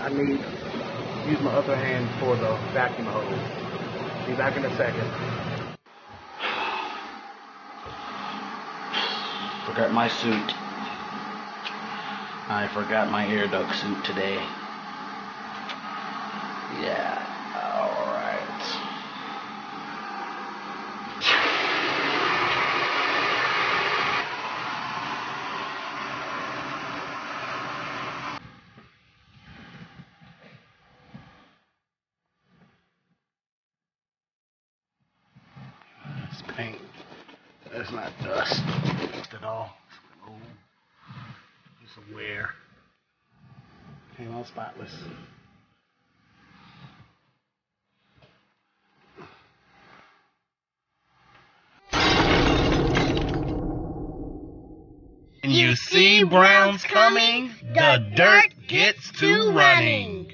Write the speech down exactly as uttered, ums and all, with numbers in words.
I need to use my other hand for the vacuum hose. Be back in a second. Forgot my suit. I forgot my air duct suit today. Yeah, alright. It's paint. That's not dust at all. Oh, it's a wear. Came out spotless. When you see browns coming, the dirt gets to running.